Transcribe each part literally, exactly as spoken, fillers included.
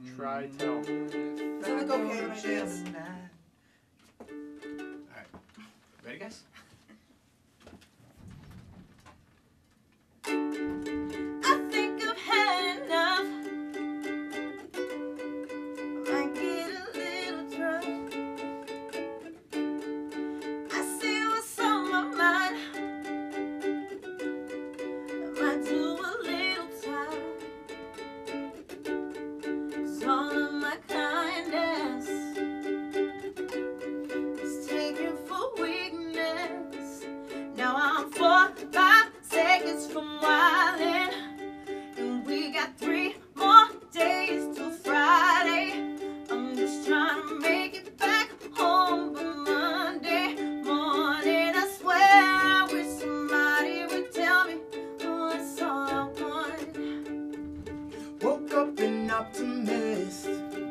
Try tell. It's like okay like this. Alright. Ready, guys? I think I've had enough. I might get a little drunk. I see what's on my mind. I might do a little time. 'Cause all of my kindness is taken for weakness. Now I'm four, five seconds from wildin', and we got three more days till Friday. I'm just trying to make it back home by Monday morning. I swear I wish somebody would tell me, oh, that's all I want. Woke up an optimist.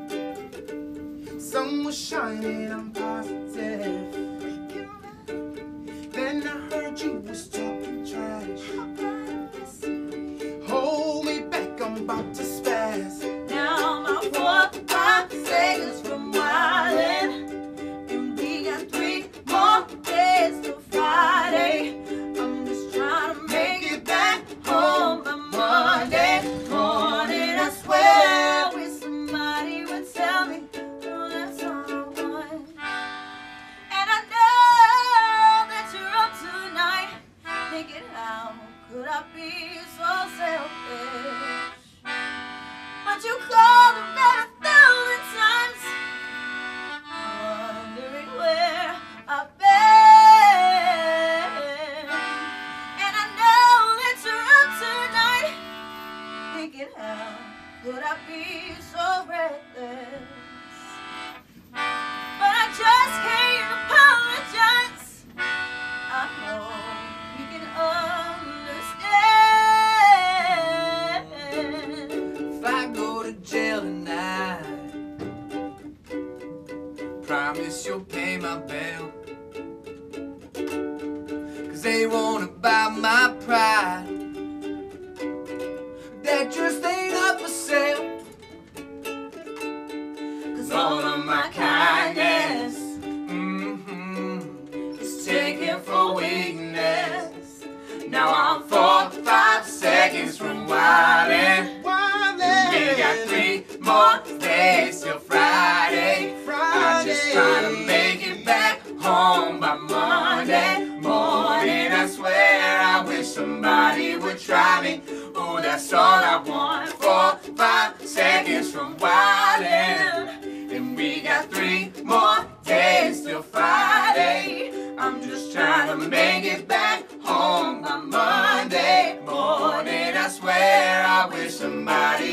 Sun was shining, I'm positive. Then I heard you was talking trash. Hold me back, I'm about to spaz. Now I'm about four, five seconds from wildin', and we got three more days till Friday. I'm just trying to make it back home by Monday morning. I swear I wish somebody would tell me, oh, that's all I want. And I know that you're up tonight, thinking how could I be so selfish? But you called about a thousand times, wondering where I've been. And I know that you're up tonight, thinking how could I be so reckless? But I just can't apologize. I hope you can understand. If I go to jail tonight, promise you'll pay my bail. Cause they wanna buy my pride. That just ain't up for sale. Cause all of my kindness Mm-hmm. is taken for weakness. Now I'm four, five seconds from wildin'. We got three more days till Friday. I'm just trying to make it back home by Monday morning. I swear I wish somebody would try me. Oh, that's all I want. Four, five seconds from wildin', and we got three more days till Friday. I'm just trying to make it back home by Monday morning. I swear I wish somebody